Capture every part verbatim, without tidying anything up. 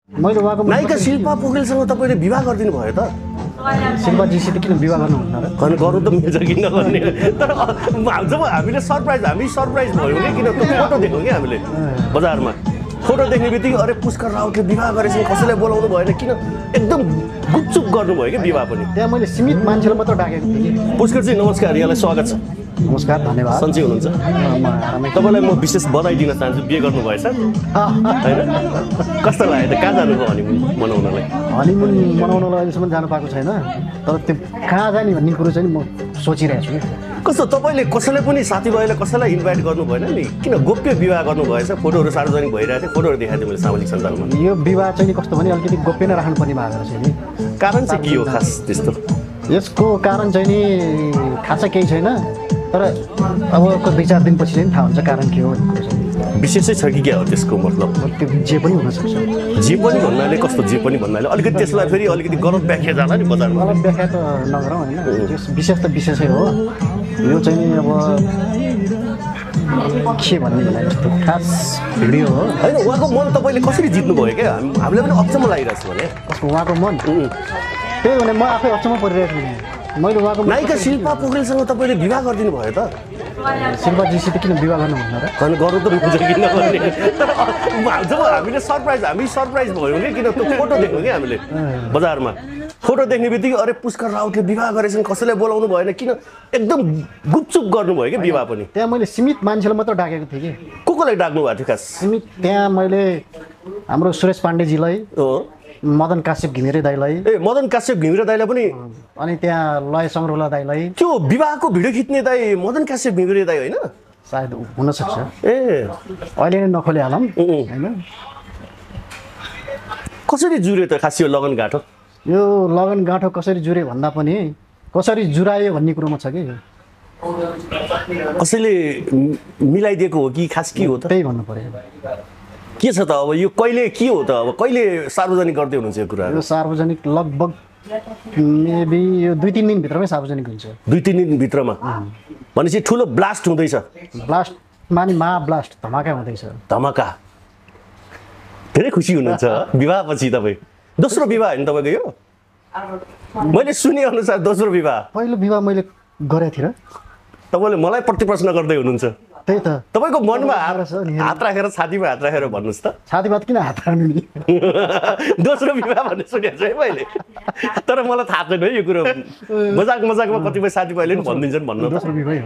मैले उहाँको नायिका शिल्पा पोखरेलसँग तपाईँले विवाह गरिदिनु भयो त? शिल्पाजीसित किन विवाह गर्नुहुन्न र? गर्नु गर्नु त मिल्छ किन गर्ने, तर जब हामीले सरप्राइज हामी सरप्राइज भयौँ कि किन त्यो फोटो देख्यौँ कि हामीले बजारमा फोटो देख्ने बित्तिकै अरे पुष्कर राउतले विवाह गरेपछि कसैलाई बोलाउनु भएन किन एकदम गुपचुप गर्नुभयो कि विवाह पनि? त्यहाँ मैले सीमित मान्छेलाई मात्र डाकेको थिएँ कि। पुष्करजी नमस्कार, यहाँलाई स्वागत छ। नमस्कार, धन्यवाद। सन्चै हुनुहुन्छ? तपाईँलाई म विशेष बधाई दिन चाहन्छु, बिहे गर्नुभएछ होइन? कस्तो लाग्यो त? कहाँ जानुभयो हनिमुन मनाउनलाई? हनिमुन मनाउनलाई अहिलेसम्म जानु पाएको छैन, तर त्यो कहाँ जाने भन्ने कुरो चाहिँ म सोचिरहेको छु कि। कस्तो तपाईँले कसैलाई पनि साथीभाइलाई कसैलाई इन्भाइट गर्नु भएन नि? किन गोप्य विवाह गर्नुभएछ? फोटोहरू सार्वजनिक भइरहेको थियो, फोटोहरू देखाएको थिएँ मैले सामाजिक सञ्जालमा। यो विवाह चाहिँ कस्तो भने अलिकति गोप्य नै राख्नुपर्ने भएको रहेछ नि। कारण चाहिँ के हो खास त्यस्तो? यसको कारण चाहिँ नि खासै केही छैन, तर अब दुई चार दिनपछि चाहिँ थाहा हुन्छ कारण के हो भन्ने कुरो चाहिँ। विशेषै छ कि क्या हो त्यसको मतलब? त्यो जे पनि हुनसक्छ। जे पनि भन्नाले कस्तो जे पनि भन्नाले अलिकति त्यसलाई फेरि अलिकति गलत व्याख्या जाला नि बजारमा। गलत व्याख्या त नगरौँ होइन, विशेष त विशेषै हो। यो चाहिँ नि अब के भन्ने होला, यस्तो खास भिडियो हो होइन। उहाँको मन तपाईँले कसरी जित्नुभयो क्या? हामीलाई पनि अचम्म लागिरहेको छ भने कसको उहाँको मन? त्यही भने म आफै अचम्म परिरहेको छु। मैले उहाँको नायिका शिल्पा पोखरेलसँग तपाईँले विवाह गरिदिनु भयो त? शिल्पाजीसित किन विवाह गर्नुहुन्न र? गर्नु गर्नु त मिल्छ किन गर्ने, तर जब हामीले सरप्राइज हामी सरप्राइज भयौँ कि किन त्यो फोटो देख्यौँ कि हामीले बजारमा फोटो देख्ने बित्तिकै अरे पुष्कर राउतले विवाह गरेपछि कसैलाई बोलाउनु भएन किन एकदम गुपचुप गर्नुभयो कि विवाह पनि? त्यहाँ मैले सीमित मान्छेलाई मात्र डाकेको थिएँ कि। को कोलाई डाक्नु भएको थियो खास? सीमित त्यहाँ मैले हाम्रो सुरेश पाण्डेजीलाई, मदन काश्यप घिमिरे दाईलाई, ए मदन काश्यप घिमिरे दाईलाई पनि, अनि त्यहाँ लय सङ्ग्रौला दाईलाई। त्यो विवाहको भिडियो खिच्ने दाई मदन काश्यप घिमिरे दाई होइन? सायद हुनसक्छ, ए अहिले नै नखोले हालौँ होइन। कसरी जुर्यो त खास यो लगन गाँठो? यो लगन गाँठो कसरी जुर्यो भन्दा पनि कसरी जुरायो भन्ने कुरोमा छ कि। कसैले मिलाइदिएको हो कि खास के हो त? त्यही भन्नु पर्यो। के छ त अब यो कहिले के हो त? अब कहिले सार्वजनिक गर्दै हुनुहुन्छ यो कुरा? यो सार्वजनिक लगभग मेबी यो दुई तिन दिनभित्रमै सार्वजनिक हुन्छ। दुई तिन दिनभित्रमा भनेपछि ठुलो ब्लास्ट हुँदैछ? ब्लास्ट मानि महाब्लास्ट, धमाका हुँदैछ। धमाका। धेरै खुसी हुनुहुन्छ विवाहपछि तपाईँ? दोस्रो विवाह होइन तपाईँको यो? मैले सुने अनुसार दोस्रो विवाह। पहिलो विवाह मैले गरेको थिएँ र? तपाईँले मलाई प्रतिप्रश्न गर्दै हुनुहुन्छ? त्यही त। तपाईँको मनमा हात राखेर छातीमा हात राखेर भन्नुहोस् त। छातीमा किन हात राख्नु नि? दोस्रो विवाह भन्ने सुनेको छु है मैले, तर मलाई थाहा छैन है यो कुरो। मजाक मजाकमा कतिपय साथीभाइले पनि भनिदिन्छन् भन्नु। दोस्रो विवाह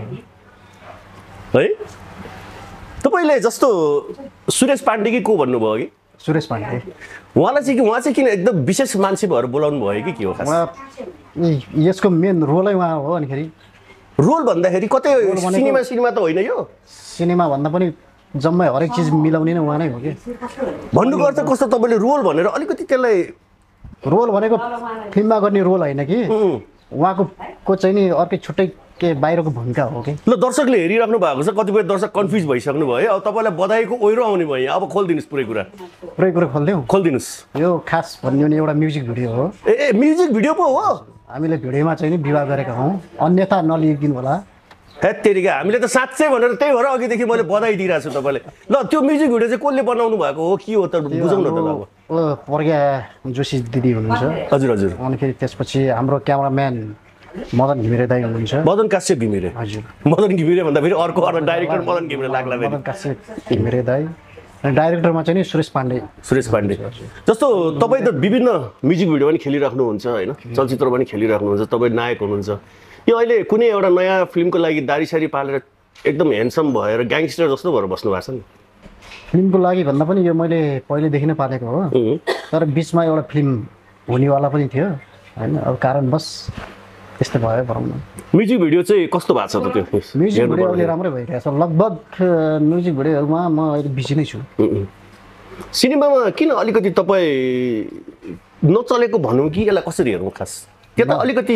है तपाईँले जस्तो सुरेश पाण्डे कि को भन्नुभयो कि? सुरेश पाण्डे। उहाँलाई चाहिँ कि उहाँ चाहिँ किन एकदम विशेष मान्छे भएर बोलाउनु भयो कि के हो खास? उहाँ यसको मेन रोलै उहाँ हो। अनिखेरि रोल भन्दाखेरि कतै सिनेमा सिनेमा त होइन यो? सिनेमा भन्दा पनि जम्मै हरेक चिज मिलाउने नै उहाँ नै हो कि। भन्नुको अर्थ कस्तो? तपाईँले रोल भनेर अलिकति त्यसलाई रोल भनेको फिल्ममा गर्ने रोल होइन कि, उहाँको को चाहिँ नि अर्कै छुट्टै के बाहिरको भूमिका हो कि। ल दर्शकले हेरिराख्नु भएको छ, कतिपय दर्शक कन्फ्युज भइसक्नु भयो। अब तपाईँलाई बधाईको ओहिरो आउने भयो, अब खोलिदिनुहोस् पुरै कुरा। पुरै कुरा खोलिदिउँ? खोलिदिनुहोस्। यो खास भन्यो भने एउटा म्युजिक भिडियो हो। ए ए म्युजिक भिडियो पो हो? हामीले भिडियोमा चाहिँ नि विवाह गरेका हौँ, अन्यथा नलिइदिनु होला। हेत्तेरिका, हामीले त साँच्चै भनेर त्यही भएर अघिदेखि मैले बधाई दिइरहेको छु तपाईँले। ल त्यो म्युजिक भिडियो चाहिँ कसले बनाउनु भएको हो, के हो त बुझाउनु न त अब। प्रज्ञा जोशी दिदी हुनुहुन्छ। हजुर हजुर। अनिखेरि त्यसपछि हाम्रो क्यामराम्यान मदन घिमिरे दाई हुनुहुन्छ। मदन काश्यप घिमिरे? हजुर। मदन घिमिरे भन्दा फेरि अर्को अर्को डाइरेक्टर मदन घिमिरे लाग्ला। मदन काश्यप घिमिरे दाई अनि डाइरेक्टरमा चाहिँ नि सुरेश पाण्डे। सुरेश पाण्डे। जस्तो तपाईँ त विभिन्न म्युजिक भिडियो पनि खेलिराख्नुहुन्छ होइन, चलचित्र पनि खेलिराख्नुहुन्छ, तपाईँ नायक हुनुहुन्छ। यो अहिले कुनै एउटा नयाँ फिल्मको लागि दारीसारी पालेर एकदम ह्यान्डसम भएर ग्याङ्गस्टर जस्तो भएर बस्नु भएको छ नि? फिल्मको लागि भन्दा पनि यो मैले पहिलेदेखि नै पालेको हो, तर बिचमा एउटा फिल्म हुनेवाला पनि थियो होइन, अब कारणवश त्यस्तो भयो भनौँ न। म्युजिक भिडियो चाहिँ कस्तो भएको छ त त्यो? म्युजिक भिडियो अहिले राम्रै भइरहेछ। लगभग म्युजिक भिडियोहरूमा म अहिले बिजी नै छु। सिनेमामा किन अलिकति तपाईँ नचलेको भनौँ कि यसलाई कसरी हेर्नु खास? त्यो त अलिकति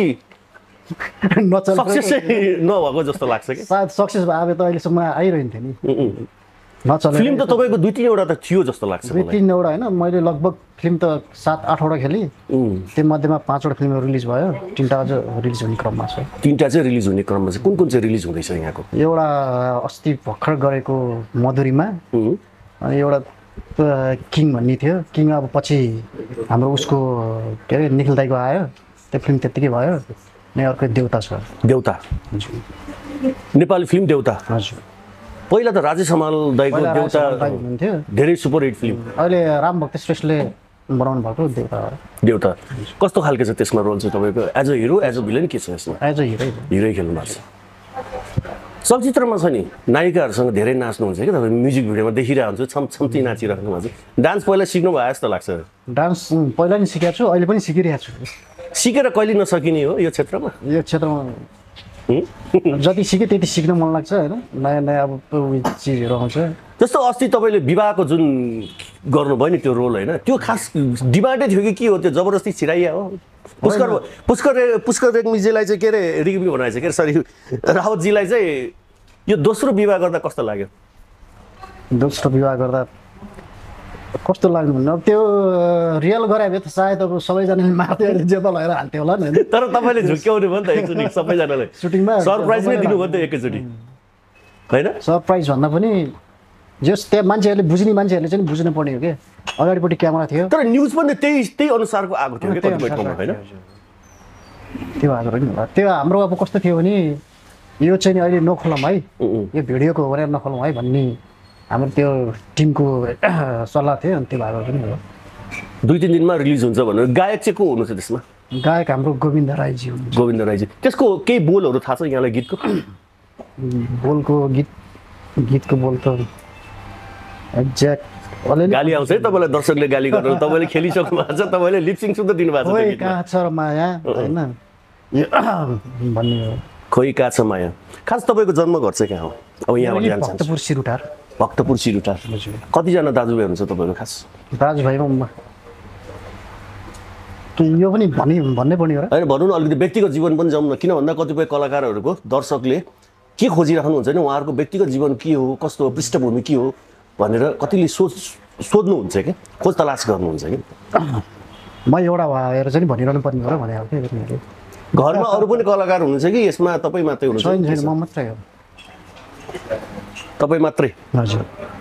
नचल सक्सेसै नभएको जस्तो लाग्छ कि। सायद सक्सेस भए अब त अहिलेसम्म आइरहन्थ्यो नि। नचले फिल्म त तपाईँको दुई तिनवटा त थियो जस्तो लाग्छ दुई तिनवटा होइन, मैले लगभग फिल्म त सात आठवटा खेलेँ। त्यो मध्येमा पाँचवटा फिल्महरू रिलिज भयो, तिनवटा अझ रिलिज हुने क्रममा छ। तिनवटा चाहिँ रिलिज हुने क्रममा छ। कुन कुन चाहिँ रिलिज हुँदैछ यहाँको? एउटा अस्ति भर्खर गरेको मधुरीमा, अनि एउटा किङ भन्ने थियो। किङ अब पछि हाम्रो उसको के अरे निखिल दाईको आयो, त्यो फिल्म त्यत्तिकै भयो। अनि अर्को देउता छ। देउता नेपाली फिल्म देउता। हजुर पहिला त राजेश हमाल दाईको पहिला देउता राजेश हमाल दाई हुनुहुन्थ्यो। धेरै सुपर हिट फिल्म। अहिले रामभक्त श्रेष्ठले बनाउनु भएको देउता हो। देउता कस्तो खालको छ त्यसमा रोल चाहिँ तपाईँको? As a hero as a villain के छ यसमा? एज अ हिरो हिरै खेल्नु भएको छ। चलचित्रमा छ नि नायिकाहरूसँग धेरै नाच्नुहुन्छ कि तपाईँ? म्युजिक भिडियोमा देखिरहेको हुन्छु छम छम्ती नाचिराख्नु भएको छ। डान्स पहिला सिक्नु भयो जस्तो लाग्छ। डान्स पहिला नि सिकेको छु, अहिले पनि सिकिरहेको छु। सिकेर कहिले नसकिने हो यो क्षेत्रमा? यो क्षेत्रमा जति सिकेँ त्यति सिक्न मन लाग्छ होइन। नयाँ नयाँ अब चिजहरू आउँछ। जस्तो अस्ति तपाईँले विवाहको जुन गर्नुभयो नि त्यो रोल होइन, त्यो खास डिमान्डै थियो कि के हो? त्यो जबरजस्ती छिराइया हो? पुष्कर पुष्कर पुष्कर रेग्मीजीलाई चाहिँ के अरे रेग्मी बनाएछ के अरे सरी रावतजीलाई चाहिँ यो दोस्रो विवाह गर्दा कस्तो लाग्यो? दोस्रो विवाह गर्दा कस्तो लाग्नु भन्नु, अब त्यो रियल गरे भए त सायद अब सबैजनाले मार्थ्यो, जेबा लगाएर हाल्थ्यो होला नि। तर तपाईँले झुक्क्याउनु भयो नि त एकचोटि सबैजनालाई, सुटिङमा सरप्राइजमै दिनुभयो नि त एकैचोटि होइन? सरप्राइज भन्दा पनि जस त्यहाँ मान्छेहरूले बुझ्ने मान्छेहरूले चाहिँ बुझ्नु पर्ने हो कि अगाडिपट्टि क्यामेरा थियो। तर न्युज पनि त्यही त्यही अनुसारको आएको थियो कि कतिपय ठाउँमा होइन? त्यो आएको पनि होला। त्यो हाम्रो अब कस्तो थियो भने यो चाहिँ अहिले नखोलौँ है, यो भिडियोको हो भनेर नखोलौँ है भन्ने हाम्रो त्यो टिमको सल्लाह थियो। अनि त्यो भएको पनि हो। दुई तिन दिनमा रिलिज हुन्छ भनेर। गायक चाहिँ को हुनुहुन्छ त्यसमा? गायक हाम्रो गोविन्द राईजी हुनुहुन्छ। गोविन्द राईजी। त्यसको केही बोलहरू थाहा छ यहाँलाई गीतको? बोलको गीत गीतको बोल त एक्ज्याक्ट अलिअलि गाली आउँछ है तपाईँलाई, दर्शकले गाली गरेर तपाईँले खेलिसक्नु भएको छ, तपाईँले लिपसिङ सुद्धा दिनुभएको छ। खोइ कहाँ छ र माया होइन यो भन्ने हो। खोइ कहाँ छ माया। खास तपाईँको जन्मघर चाहिँ कहाँ हो? अब यहाँबाट जान्छ भक्तपुर सिरुटार। भक्तपुर सिरुटार। कतिजना दाजुभाइ हुनुहुन्छ तपाईँको खास? दाजुभाइमा यो पनि भनि भन्नै पर्ने हो र? होइन भन्नु न, अलिकति व्यक्तिगत जीवन पनि जाउँ न। किन भन्दा कतिपय कलाकारहरूको दर्शकले के खोजिराख्नुहुन्छ नि, उहाँहरूको व्यक्तिगत जीवन के हो, कस्तो हो, पृष्ठभूमि के हो भनेर कतिले सोच सोध्नुहुन्छ क्या, खोज तलास गर्नुहुन्छ कि? म एउटा भएर चाहिँ भनिरहनु पर्ने हो र भने खालको। घरमा अरू पनि कलाकार हुनुहुन्छ कि यसमा तपाईँ मात्रै हुनुहुन्छ? छैन छैन, म मात्रै हो। तपाईँ मात्रै? हजुर।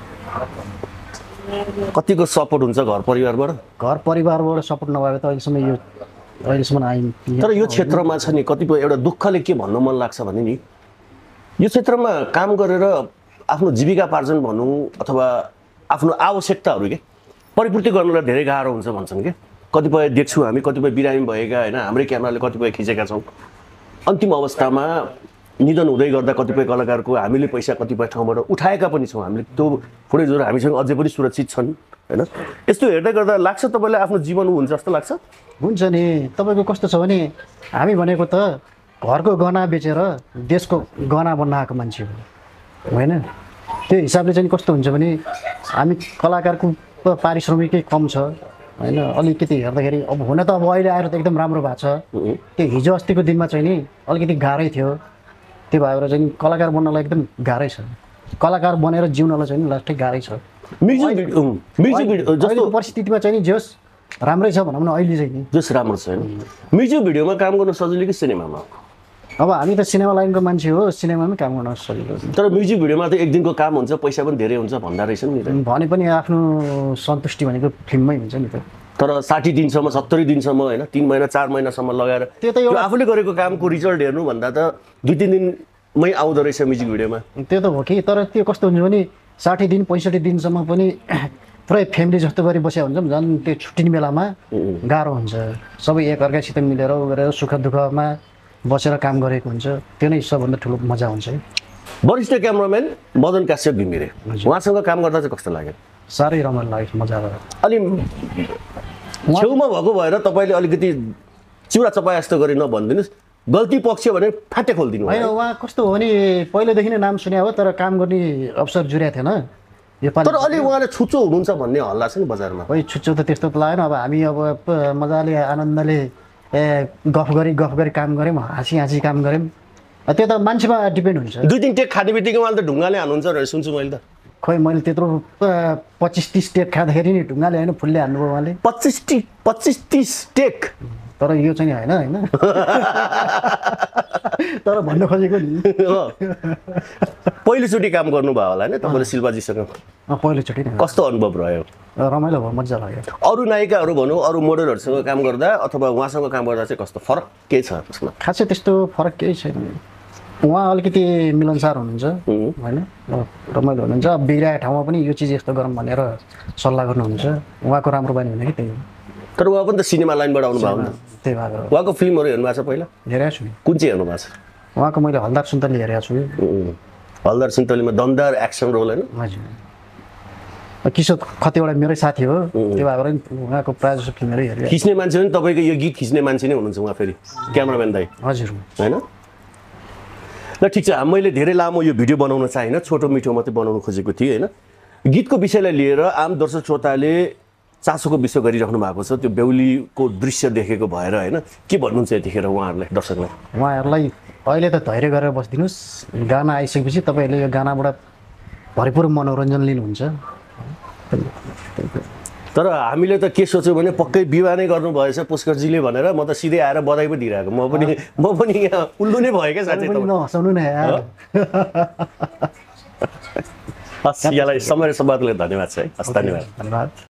कतिको सपोर्ट हुन्छ घर परिवारबाट? घर परिवारबाट सपोर्ट नभए त अहिलेसम्म यो अहिलेसम्म आइम। तर यो क्षेत्रमा छ नि कतिपय एउटा दुःखले के भन्न मन लाग्छ भने नि, यो क्षेत्रमा काम गरेर आफ्नो जीविकापार्जन भनौँ अथवा आफ्नो आवश्यकताहरू के परिपूर्ति गर्नलाई धेरै गाह्रो हुन्छ भन्छन् क्या। कतिपय देख्छौँ हामी, कतिपय बिरामी भएका होइन, हाम्रै क्यामेराले कतिपय खिचेका छौँ। अन्तिम अवस्थामा निधन हुँदै गर्दा कतिपय कलाकारको हामीले पैसा कतिपय ठाउँबाट उठाएका पनि छौँ हामीले। त्यो फुटेजहरू हामीसँग अझै पनि सुरक्षित छन् होइन? यस्तो हेर्दै गर्दा लाग्छ तपाईँलाई आफ्नो जीवन हुन्छ जस्तो लाग्छ? हुन्छ नि। तपाईँको कस्तो छ भने हामी भनेको त घरको गहना बेचेर देशको गहना बन्न आएको मान्छे हो होइन? त्यो हिसाबले चाहिँ कस्तो हुन्छ भने हामी कलाकारको पारिश्रमिकै कम छ होइन? अलिकति हेर्दाखेरि अब हुन त अब अहिले आएर त एकदम राम्रो भएको छ। त्यो हिजो अस्तिको दिनमा चाहिँ नि अलिकति गाह्रै थियो। त्यो भएर चाहिँ कलाकार बन्नलाई एकदम गाह्रै छ। कलाकार बनेर जिउनलाई चाहिँ लास्टै गाह्रै छ। म्युजिक म्युजिक भिडियो जस्तो परिस्थितिमा चाहिँ नि जस राम्रै छ भनौँ न अहिले चाहिँ नि। जस राम्रो छ होइन? म्युजिक भिडियोमा काम गर्न सजिलो कि सिनेमामा? अब हामी त सिनेमा लाइनको मान्छे हो, सिनेमामै काम गर्न सजिलो। तर म्युजिक भिडियोमा त एक दिनको काम हुन्छ, पैसा पनि धेरै हुन्छ भन्दा रहेछ नि। भने पनि आफ्नो सन्तुष्टि भनेको फिल्ममै हुन्छ नि त। तर साठी दिनसम्म सत्तरी दिनसम्म होइन, तिन महिना चार महिनासम्म लगाएर त्यो त एउटा आफूले गरेको कामको रिजल्ट हेर्नुभन्दा त दुई तिन दिनमै आउँदो रहेछ म्युजिक भिडियोमा। त्यो त हो कि, तर त्यो कस्तो हुन्छ भने साठी दिन पैँसठी दिनसम्म पनि पुरै फ्यामिली जस्तो गरी बसेको हुन्छ झन् त्यो छुट्टिने बेलामा गाह्रो हुन्छ। सबै एकअर्कासित मिलेर उ गरेर सुख दुःखमा बसेर काम गरेको हुन्छ। त्यो नै सबभन्दा ठुलो मजा हुन्छ है। वरिष्ठ क्यामराम्यान मदन काश्यप घिमिरे, उहाँसँग काम गर्दा चाहिँ कस्तो लाग्यो? साह्रै रमाइलो लाग्यो, मजा आयो। अलि छेउमा भएको भएर तपाईँले अलिकति चिउरा चपाए जस्तो गरी नभनिदिनुहोस्, गल्ती पक्ष भने फाटे खोलिदिनु होइन। उहाँ कस्तो हो भने पहिल्यैदेखि नै नाम सुने हो, तर काम गर्ने अवसर जुरेको थिएन योपालि। तर अलि उहाँले छुच्चो हुनुहुन्छ भन्ने हल्ला छ नि बजारमा। खोइ छुच्चो त त्यस्तो त लागेन। अब हामी अब मजाले आनन्दले ए गफ गरी गफ गरी काम गऱ्यौँ, हाँसी हाँसी काम गऱ्यौँ। त्यो त मान्छेमा डिपेन्ड हुन्छ। दुई तिन टेक खाने बित्तिकै उहाँले त ढुङ्गाले हाल्नुहुन्छ भनेर सुन्छु मैले त। खोइ मैले त्यत्रो पच्चिस तिस टेक खाँदाखेरि नि ढुङ्गाले होइन फुलले हान्नुभयो उहाँले। पच्चिस टी पच्चिस तिस टेक तर यो चाहिँ होइन होइन तर भन्न खोजेको नि पहिलोचोटि काम गर्नुभयो होला होइन तपाईँले शिल्पाजीसँग अँ, पहिलोचोटि नै कस्तो अनुभव रह्यो रमाइलो भयो मजा लाग्यो अरू नायिकाहरू भनौँ अरू मोडलहरूसँग काम गर्दा अथवा उहाँसँग काम गर्दा चाहिँ कस्तो फरक के छ त्यसमा खासै त्यस्तो फरक केही छैन उहाँ अलिकति मिलनसार हुनुहुन्छ होइन अब रमाइलो हुनुहुन्छ अब बिग्राएको ठाउँमा पनि यो चिज यस्तो गरौँ भनेर सल्लाह गर्नुहुन्छ उहाँको राम्रो बानी भने कि त्यही हो तर उहाँ पनि त सिनेमा लाइनबाट आउनु भयो नि त्यही भएर उहाँको फिल्महरू हेर्नु भएको छ पहिला हेरेको छु नि कुन चाहिँ हेर्नु भएको छ उहाँको मैले हलदार सुन्तली हेरेको छु उम्, हलदार सिन्तलीमा दमदार एक्सन रोल होइन हजुर किशोर कतिवटा मेरै साथी हो त्यो भएर नि उहाँको प्रायः जस्तो फिल्महरू हेरेँ खिच्ने मान्छे पनि तपाईँको यो गीत खिच्ने मान्छे नै हुनुहुन्छ उहाँ फेरि क्यामराम्यान दाइ हजुर होइन ल ठिक छ मैले धेरै लामो यो भिडियो बनाउन चाहिनँ छोटो मिठो मात्रै बनाउन खोजेको थिएँ होइन गीतको विषयलाई लिएर आम दर्शक श्रोताले चासोको विषय गरिराख्नु भएको छ त्यो बेहुलीको दृश्य देखेको भएर होइन के भन्नुहुन्छ यतिखेर उहाँहरूलाई दर्शकलाई उहाँहरूलाई अहिले त धैर्य गरेर बसिदिनुहोस् गाना आइसकेपछि तपाईँहरूले यो गानाबाट भरपुर मनोरञ्जन लिनुहुन्छ तर हामीले त के सोच्यौँ भने पक्कै विवाह नै गर्नुभएछ पुष्करजीले भनेर म त सिधै आएर बधाई पो दिइरहेको म पनि म पनि यहाँ उल्लु नै भयो क्या साँच्चै पनि नहसाउनु न यार हस् यहाँलाई समय र सम्वादको लागि धन्यवाद छ है हस् धन्यवाद धन्यवाद